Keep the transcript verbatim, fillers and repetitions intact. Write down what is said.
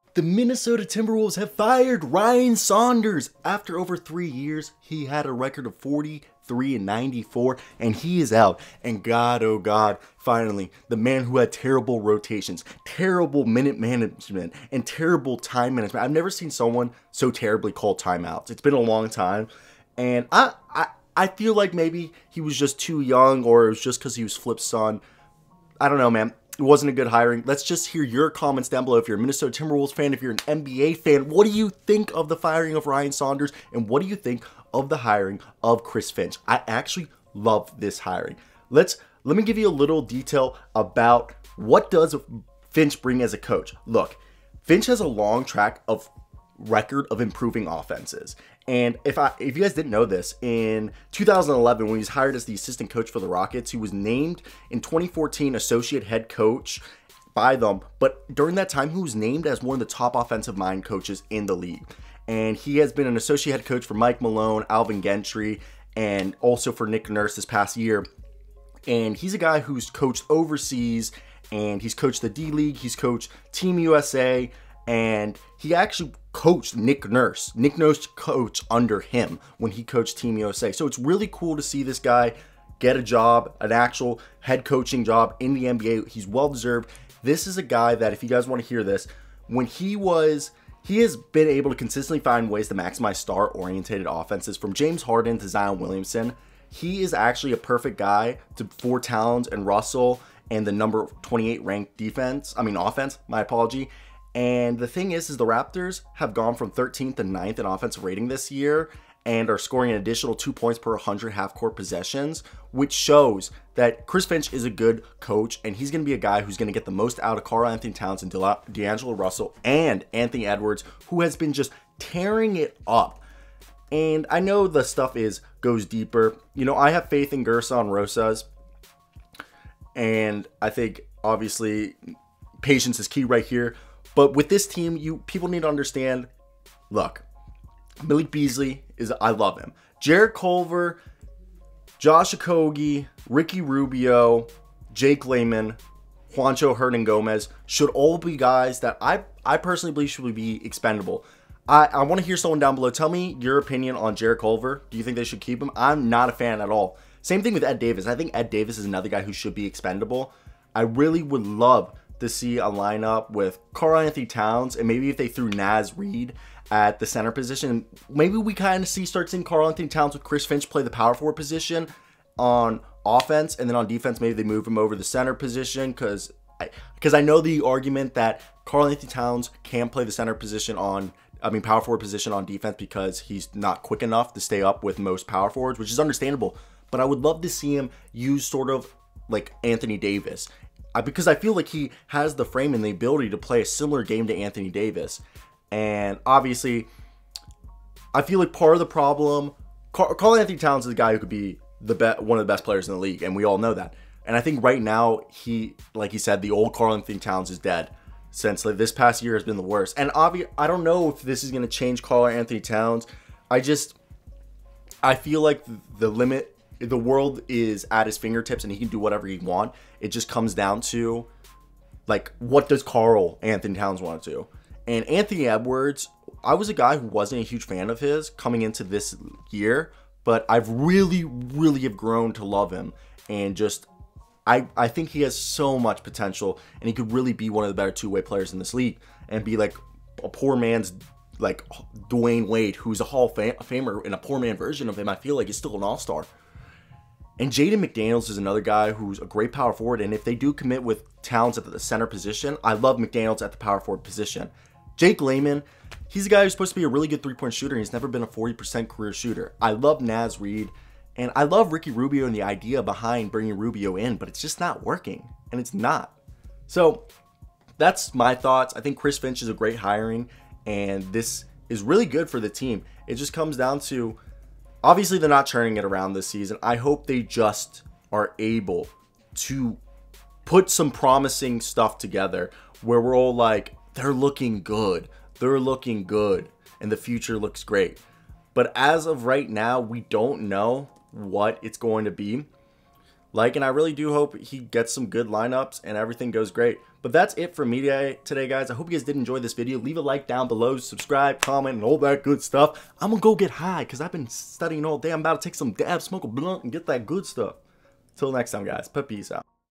The Minnesota Timberwolves have fired Ryan Saunders. After over three years, he had a record of forty-three and ninety-four, and he is out. And God, oh God, finally, the man who had terrible rotations, terrible minute management, and terrible time management. I've never seen someone so terribly call timeouts. It's been a long time, and I, I, I feel like maybe he was just too young, or it was just because he was Flip's son. I don't know, man. It wasn't a good hiring. Let's just hear your comments down below. If you're a Minnesota Timberwolves fan, if you're an N B A fan, what do you think of the firing of Ryan Saunders? And what do you think of the hiring of Chris Finch? I actually love this hiring. Let's let me give you a little detail about what does Finch bring as a coach. Look, Finch has a long track of record of improving offenses. And if I if you guys didn't know this, in two thousand eleven, when he was hired as the assistant coach for the Rockets, he was named in twenty fourteen associate head coach by them. But during that time, he was named as one of the top offensive mind coaches in the league. And he has been an associate head coach for Mike Malone, Alvin Gentry, and also for Nick Nurse this past year. And he's a guy who's coached overseas, and he's coached the D League, he's coached Team U S A, and he actually coached Nick Nurse. Nick Nurse coached under him when he coached Team U S A. So it's really cool to see this guy get a job, an actual head coaching job in the N B A. He's well-deserved. This is a guy that, if you guys want to hear this, when he was, he has been able to consistently find ways to maximize star-oriented offenses from James Harden to Zion Williamson. He is actually a perfect guy to, for Towns and Russell and the number twenty-eight ranked defense, I mean offense, my apology. And the thing is, is the Raptors have gone from thirteenth to ninth in offensive rating this year and are scoring an additional two points per one hundred half-court possessions, which shows that Chris Finch is a good coach, and he's going to be a guy who's going to get the most out of Karl-Anthony Towns and D'Angelo Russell and Anthony Edwards, who has been just tearing it up. And I know the stuff is goes deeper. You know, I have faith in Gerson Rosas, and I think, obviously, patience is key right here. But with this team, you people need to understand, look, Malik Beasley, is I love him. Jarrett Culver, Josh Okogie, Ricky Rubio, Jake Layman, Juancho Hernan-Gomez should all be guys that I, I personally believe should be expendable. I, I want to hear someone down below. Tell me your opinion on Jarrett Culver. Do you think they should keep him? I'm not a fan at all. Same thing with Ed Davis. I think Ed Davis is another guy who should be expendable. I really would love to see a lineup with Karl-Anthony Towns, and maybe if they threw Naz Reid at the center position, maybe we kind of see start seeing Karl-Anthony Towns with Chris Finch play the power forward position on offense, and then on defense maybe they move him over the center position, because I, because I know the argument that Karl-Anthony Towns can't play the center position on, I mean power forward position on defense because he's not quick enough to stay up with most power forwards, which is understandable, but I would love to see him use sort of like Anthony Davis. Because I feel like he has the frame and the ability to play a similar game to Anthony Davis. And obviously, I feel like part of the problem, Karl-Anthony Towns is a guy who could be the be- one of the best players in the league, and we all know that. And I think right now, he, like he said, the old Karl-Anthony Towns is dead, since like, this past year has been the worst. And obvi- I don't know if this is going to change Karl-Anthony Towns. I just, I feel like the limit, the world is at his fingertips and he can do whatever he wants. It just comes down to, like, what does Karl-Anthony Towns want to do? And Anthony Edwards, I was a guy who wasn't a huge fan of his coming into this year, but I've really, really have grown to love him. And just, I, I think he has so much potential, and he could really be one of the better two-way players in this league and be like a poor man's, like, Dwayne Wade, who's a Hall of Famer, and a poor man version of him, I feel like he's still an all-star. And Jaden McDaniels is another guy who's a great power forward, and if they do commit with Towns at the center position, I love McDaniels at the power forward position. Jake Layman, he's a guy who's supposed to be a really good three-point shooter, and he's never been a forty percent career shooter. I love Naz Reid, and I love Ricky Rubio and the idea behind bringing Rubio in, but it's just not working, and it's not. So that's my thoughts. I think Chris Finch is a great hiring, and this is really good for the team. It just comes down to, obviously, they're not turning it around this season. I hope they just are able to put some promising stuff together where we're all like, they're looking good. They're looking good. And the future looks great. But as of right now, we don't know what it's going to be. like, and I really do hope he gets some good lineups and everything goes great. But that's it for me today, guys. I hope you guys did enjoy this video. Leave a like down below, subscribe, comment, and all that good stuff. I'm gonna go get high because I've been studying all day. I'm about to take some dabs, smoke a blunt, and get that good stuff. Till next time, guys. Peace out.